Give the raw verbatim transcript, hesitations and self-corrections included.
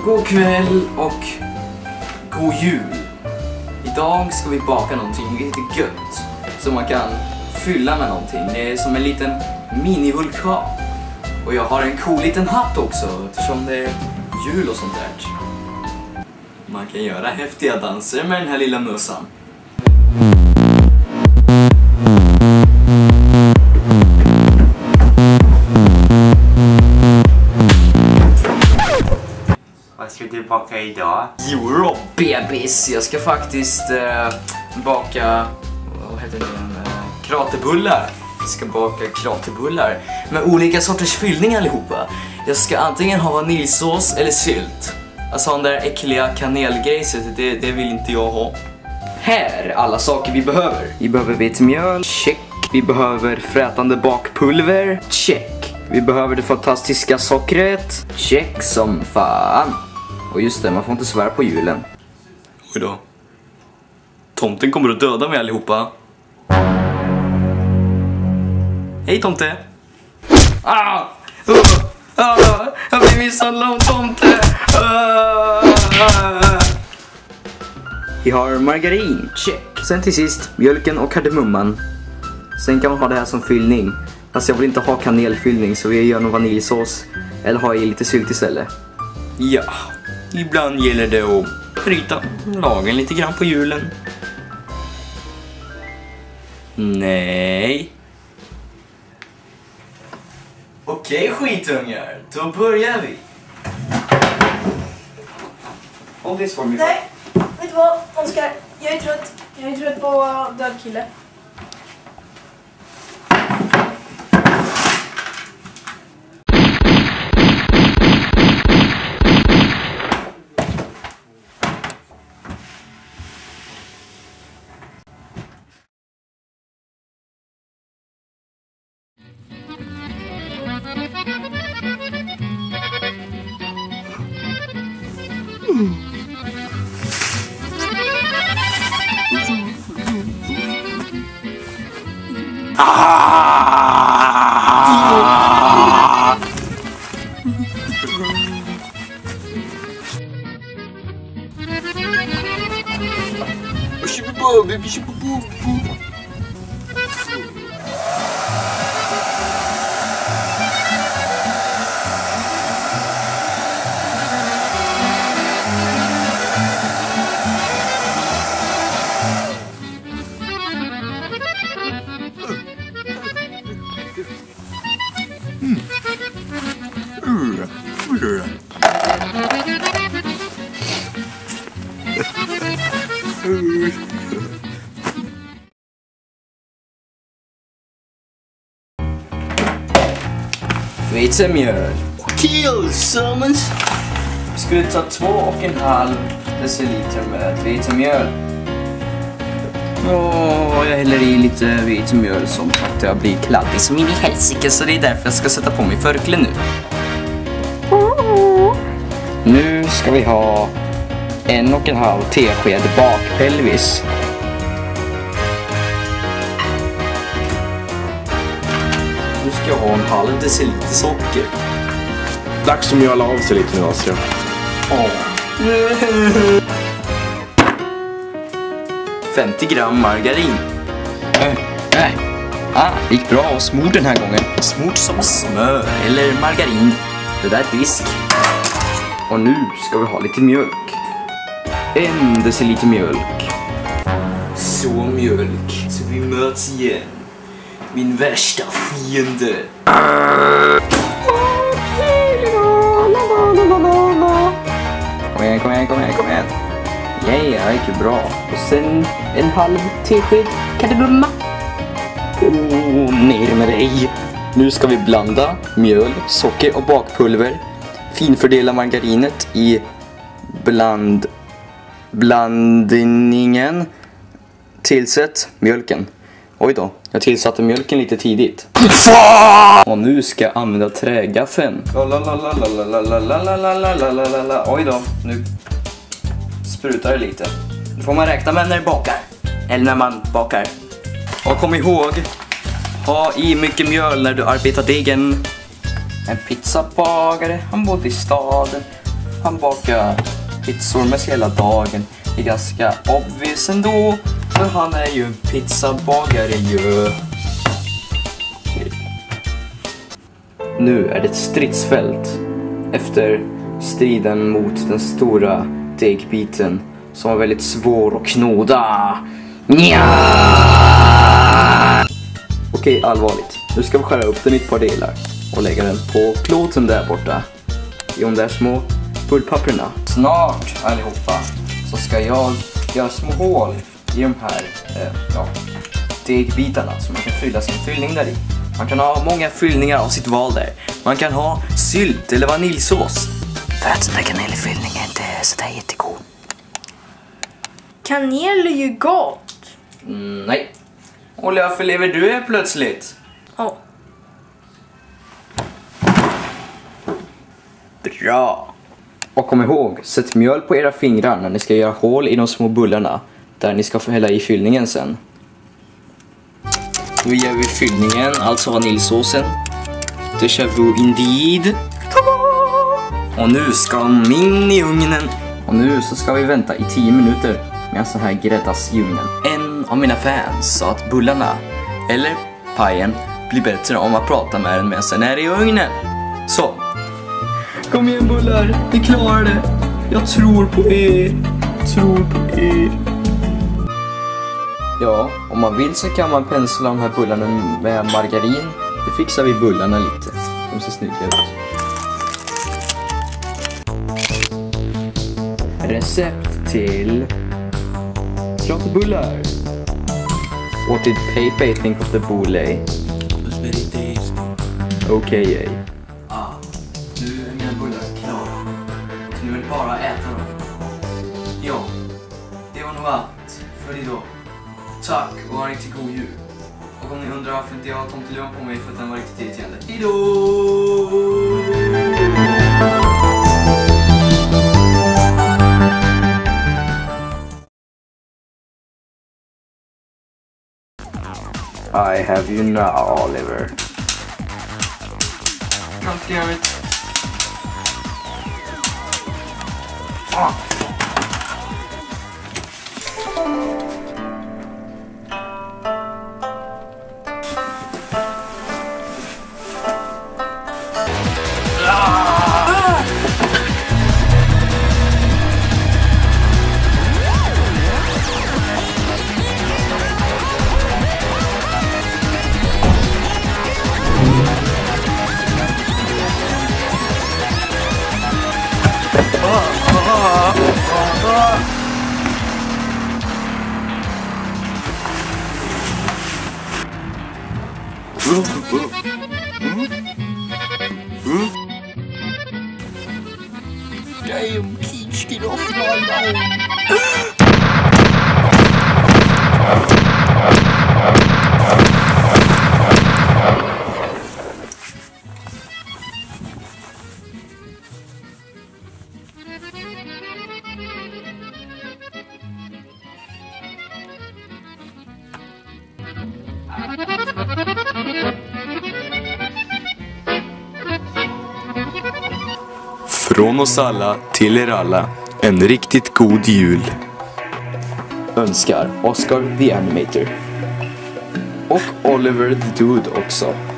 God kväll och god jul. Idag ska vi baka någonting lite gött som man kan fylla med någonting. Det är som en liten minivulkan. Och jag har en cool liten hatt också eftersom det är jul och sånt där. Man kan göra häftiga danser med den här lilla mössan. Vad ska du baka idag? Jo då, bebis. Jag ska faktiskt eh, baka, vad heter det, eh, kraterbullar. Jag ska baka kraterbullar med olika sorters fyllningar allihopa. Jag ska antingen ha vaniljsås eller sylt. Alltså den där äckliga kanelgrejset, det, det vill inte jag ha. Här är alla saker vi behöver. Vi behöver vetemjöl, check. Vi behöver frätande bakpulver, check. Vi behöver det fantastiska sockret, check som fan. Och just det, man får inte svära på julen. Oj då. Tomten kommer att döda mig allihopa. Hej tomte. Ah! Uh! Ah! Jag blir misshandlad av tomte. Uh! Vi har margarin, check. Sen till sist mjölken och kardemumman. Sen kan man ha det här som fyllning. Fast jag vill inte ha kanelfyllning så vi gör någon vaniljsås. Eller ha i lite sylt istället. Ja, ibland gäller det att bryta lagen lite grann på julen. Nej. Okej skitungar, då börjar vi. Håll det för mig. Nej, vet du vad Oskar? Jag är trött. Jag är trött på död kille. Mm. Ah! Vetemjöl. Kill summons. Vi skulle ta två och en halv deciliter med vetemjöl. Och jag häller i lite vetemjöl som sagt jag blir kladdig som in i helsike, så det är därför jag ska sätta på mig förklen nu. Nu ska vi ha en och en halv tesked bakpelvis. Nu ska jag ha en halv deciliter socker. Dags att mjöla av sig lite nu, Oskar. Åh. femtio gram margarin. Äh, äh. Ah, det gick bra och smord den här gången. Smord som smör eller margarin. Det där är disk. Och nu ska vi ha lite mjölk. En deciliter mjölk. Så mjölk. Så vi möts igen. Min värsta fiende. Kom igen, kom igen, kom igen, kom igen. Ja, ja, det gick ju bra. Och sen en halv tesked kardemumma. Oh, ner med dig. Nu ska vi blanda mjöl, socker och bakpulver. Finfördela margarinet i bland blandningen. Tillsätt mjölken. Oj då, jag tillsatte mjölken lite tidigt. Och nu ska jag använda trägaffeln. Oj då, nu sprutar det lite. Det får man räkna med när det bakar. Eller när man bakar. Och kom ihåg, ha i mycket mjöl när du arbetar degen. En pizzabagare, han bodde i staden. han bakar pizzor med hela dagen. Det är ganska obvious ändå, för han är ju en pizzabagare ju. Nu är det ett stridsfält efter striden mot den stora degbiten som var väldigt svår att knoda. Nja! Okej, allvarligt. Nu ska vi skära upp den i ett par delar och lägga den på plåten där borta i de där små bullpapperna. Snart allihopa så ska jag göra små hål i de här eh, ja, degbitarna så man kan fylla sin fyllning där i. Man kan ha många fyllningar av sitt val där. Man kan ha sylt eller vaniljsås. För att den där kanelfyllningen är inte så där jättegod. Kanel är ju gott. Mm, nej. Och varför lever du här plötsligt? Ja. Oh. Bra. Och kom ihåg, sätt mjöl på era fingrar när ni ska göra hål i de små bullarna där ni ska få hälla i fyllningen sen. Nu gör vi fyllningen, alltså vaniljsåsen. Déjà vu indeed. Och nu ska de in i ugnen. Och nu så ska vi vänta i tio minuter medan så här gräddas i ugnen. En av mina fans sa att bullarna, eller pajen, blir bättre om man pratar med den medan den är i ugnen. Så. Kom igen bullar, ni klarar det. Jag tror på er. Tror på er. Ja, om man vill så kan man pensla de här bullarna med margarin. Det fixar vi bullarna lite. De ser snygga ut. Recept till krottbullar. What did Pepe think of the boule? It was very tasty. Okay. Ah, nu är mina bullar klara. Och nu är det bara att äta dem. Ja, det var nog allt för idag. Tack och ha en riktigt god jul. Och om ni undrar varför inte jag har tomtelön på mig för att den var riktigt irriterande. Hejdå! I have you now, Oliver. God damn it. Ah. Damn, Peach, get off my lawn. Från oss alla till er alla, en riktigt god jul. Önskar Oscar the Animator. Och Oliver the Dude också.